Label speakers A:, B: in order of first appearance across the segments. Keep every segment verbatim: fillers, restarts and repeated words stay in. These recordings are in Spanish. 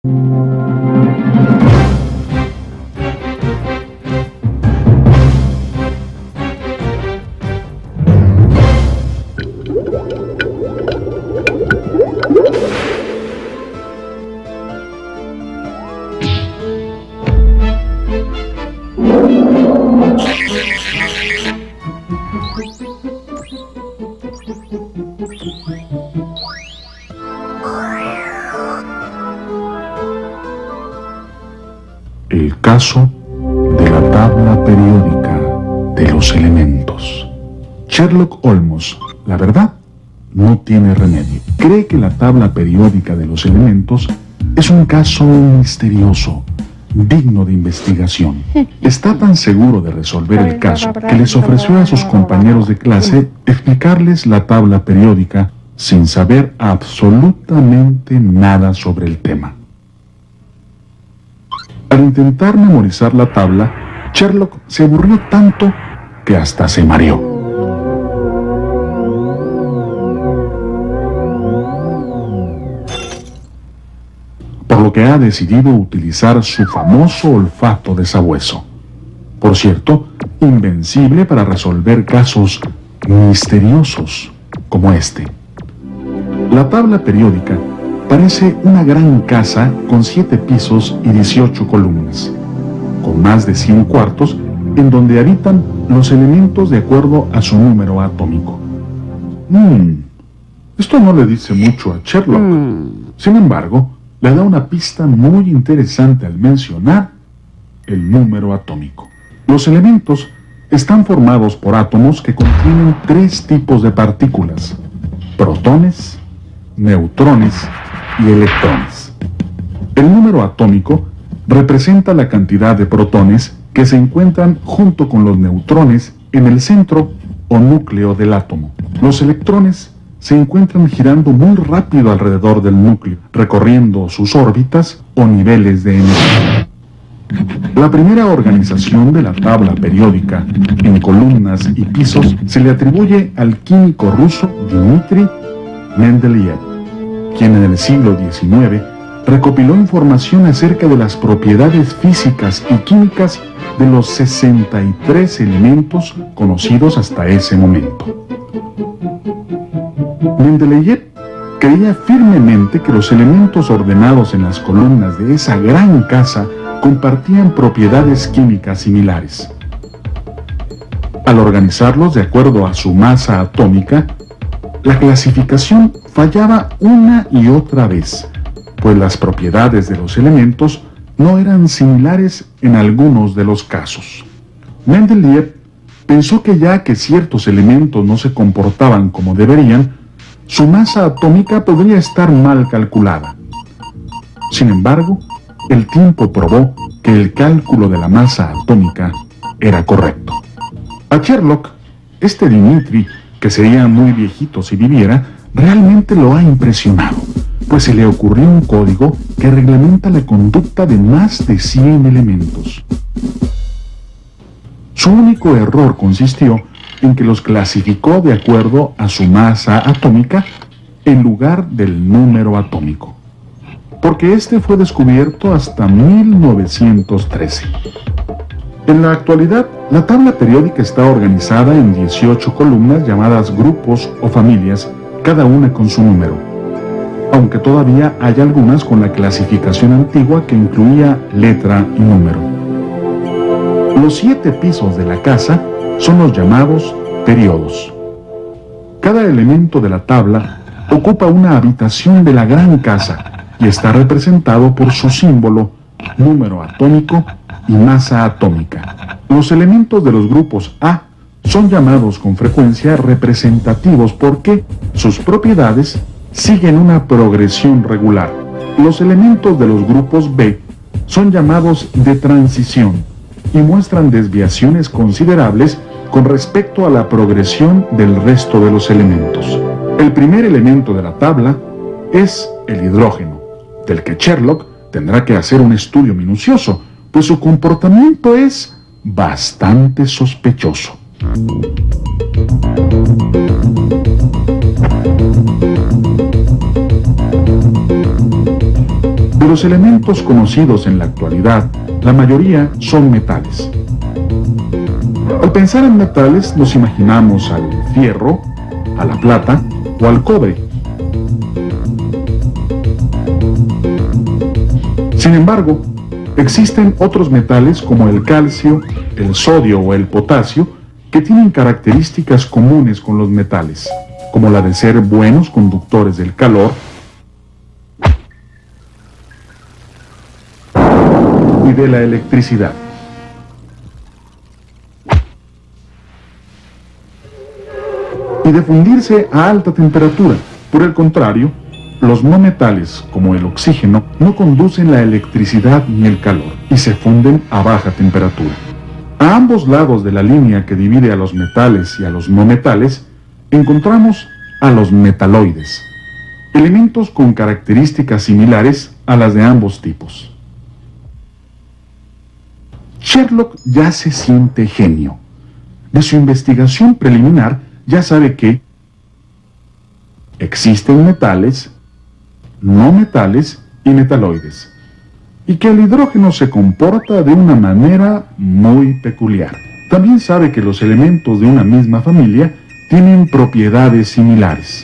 A: El caso de la tabla periódica de los elementos. Sherlock Holmes, la verdad, no tiene remedio. Cree que la tabla periódica de los elementos es un caso misterioso, digno de investigación. Está tan seguro de resolver el caso que les ofreció a sus compañeros de clase explicarles la tabla periódica sin saber absolutamente nada sobre el tema. Al intentar memorizar la tabla, Sherlock se aburrió tanto que hasta se mareó. Por lo que ha decidido utilizar su famoso olfato de sabueso. Por cierto, invencible para resolver casos misteriosos como este. La tabla periódica parece una gran casa con siete pisos y dieciocho columnas, con más de cien cuartos en donde habitan los elementos de acuerdo a su número atómico. Hmm, esto no le dice mucho a Sherlock. Mm. Sin embargo, le da una pista muy interesante al mencionar el número atómico. Los elementos están formados por átomos que contienen tres tipos de partículas: protones, neutrones y electrones. El número atómico representa la cantidad de protones que se encuentran junto con los neutrones en el centro o núcleo del átomo. Los electrones se encuentran girando muy rápido alrededor del núcleo, recorriendo sus órbitas o niveles de energía. La primera organización de la tabla periódica en columnas y pisos se le atribuye al químico ruso Dmitri Mendeleev, quien en el siglo diecinueve recopiló información acerca de las propiedades físicas y químicas de los sesenta y tres elementos conocidos hasta ese momento. Mendeleev creía firmemente que los elementos ordenados en las columnas de esa gran casa compartían propiedades químicas similares. Al organizarlos de acuerdo a su masa atómica, la clasificación fallaba una y otra vez, pues las propiedades de los elementos no eran similares en algunos de los casos. Mendeleev pensó que ya que ciertos elementos no se comportaban como deberían, su masa atómica podría estar mal calculada. Sin embargo, el tiempo probó que el cálculo de la masa atómica era correcto. A Sherlock, este Dmitri, que sería muy viejito si viviera, realmente lo ha impresionado, pues se le ocurrió un código que reglamenta la conducta de más de cien elementos. Su único error consistió en que los clasificó de acuerdo a su masa atómica en lugar del número atómico, porque este fue descubierto hasta mil novecientos trece. En la actualidad, la tabla periódica está organizada en dieciocho columnas llamadas grupos o familias, cada una con su número, aunque todavía hay algunas con la clasificación antigua que incluía letra y número. Los siete pisos de la casa son los llamados periodos. Cada elemento de la tabla ocupa una habitación de la gran casa y está representado por su símbolo, número atómico y masa atómica. Los elementos de los grupos A son llamados con frecuencia representativos porque sus propiedades siguen una progresión regular. Los elementos de los grupos B son llamados de transición y muestran desviaciones considerables con respecto a la progresión del resto de los elementos. El primer elemento de la tabla es el hidrógeno, del que Sherlock tendrá que hacer un estudio minucioso, pues su comportamiento es bastante sospechoso. De los elementos conocidos en la actualidad, la mayoría son metales. Al pensar en metales nos imaginamos al fierro, a la plata o al cobre. Sin embargo, existen otros metales como el calcio, el sodio o el potasio que tienen características comunes con los metales, como la de ser buenos conductores del calor y de la electricidad. Y de fundirse a alta temperatura. Por el contrario, los no metales, como el oxígeno, no conducen la electricidad ni el calor y se funden a baja temperatura. A ambos lados de la línea que divide a los metales y a los no metales, encontramos a los metaloides, elementos con características similares a las de ambos tipos. Sherlock ya se siente genio. De su investigación preliminar ya sabe que existen metales, no metales y metaloides, y que el hidrógeno se comporta de una manera muy peculiar. También sabe que los elementos de una misma familia tienen propiedades similares.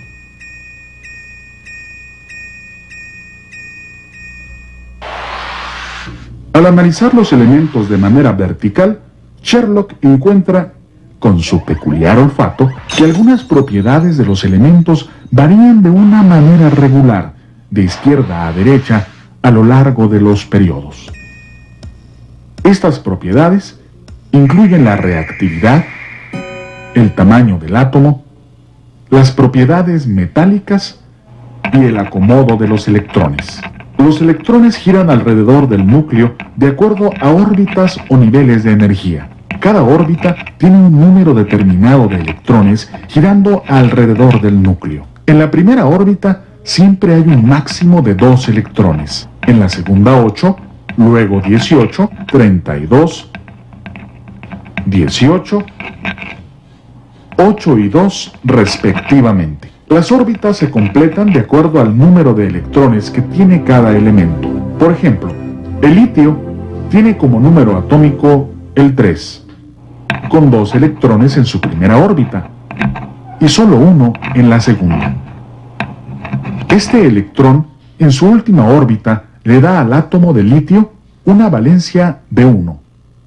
A: Al analizar los elementos de manera vertical, Sherlock encuentra, con su peculiar olfato, que algunas propiedades de los elementos varían de una manera regular, de izquierda a derecha, a lo largo de los periodos. Estas propiedades incluyen la reactividad, el tamaño del átomo, las propiedades metálicas y el acomodo de los electrones. Los electrones giran alrededor del núcleo de acuerdo a órbitas o niveles de energía. Cada órbita tiene un número determinado de electrones girando alrededor del núcleo. En la primera órbita siempre hay un máximo de dos electrones. En la segunda ocho, luego dieciocho, treinta y dos, dieciocho, ocho y dos respectivamente. Las órbitas se completan de acuerdo al número de electrones que tiene cada elemento. Por ejemplo, el litio tiene como número atómico el tres, con dos electrones en su primera órbita y solo uno en la segunda. Este electrón en su última órbita le da al átomo de litio una valencia de uno.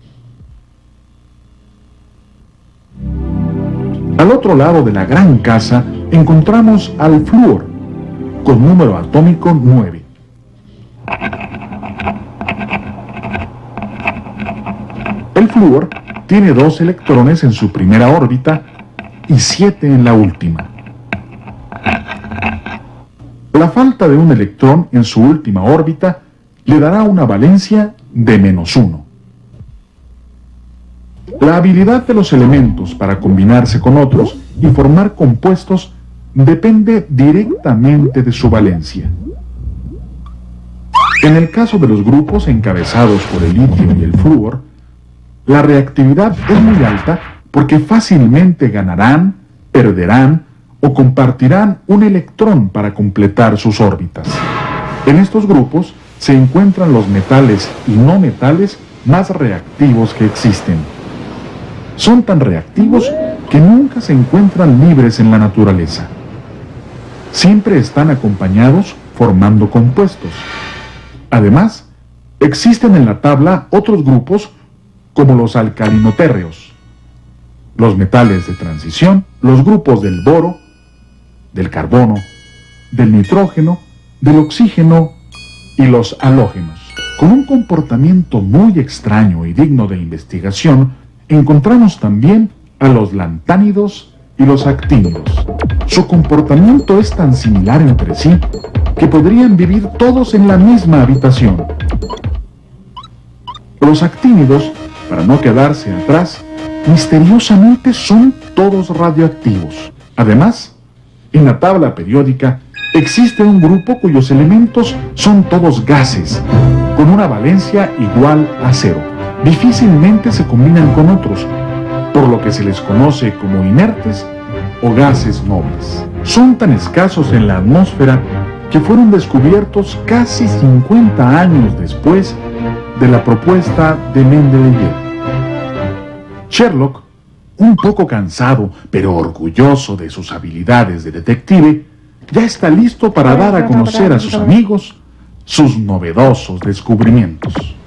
A: Al otro lado de la gran casa encontramos al flúor, con número atómico nueve. El flúor tiene dos electrones en su primera órbita y siete en la última. La falta de un electrón en su última órbita le dará una valencia de menos uno. La habilidad de los elementos para combinarse con otros y formar compuestos depende directamente de su valencia. En el caso de los grupos encabezados por el litio y el flúor, la reactividad es muy alta porque fácilmente ganarán, perderán o compartirán un electrón para completar sus órbitas. En estos grupos se encuentran los metales y no metales más reactivos que existen. Son tan reactivos que nunca se encuentran libres en la naturaleza. Siempre están acompañados formando compuestos. Además, existen en la tabla otros grupos como los alcalinotérreos, los metales de transición, los grupos del boro, del carbono, del nitrógeno, del oxígeno y los halógenos. Con un comportamiento muy extraño y digno de investigación, encontramos también a los lantánidos y los actínidos. Su comportamiento es tan similar entre sí que podrían vivir todos en la misma habitación. Los actínidos, para no quedarse atrás, misteriosamente son todos radioactivos. Además, en la tabla periódica existe un grupo cuyos elementos son todos gases, con una valencia igual a cero. Difícilmente se combinan con otros, por lo que se les conoce como inertes o gases nobles. Son tan escasos en la atmósfera que fueron descubiertos casi cincuenta años después de la propuesta de Mendeleev. Sherlock, un poco cansado pero orgulloso de sus habilidades de detective, ya está listo para dar a conocer a sus amigos sus novedosos descubrimientos.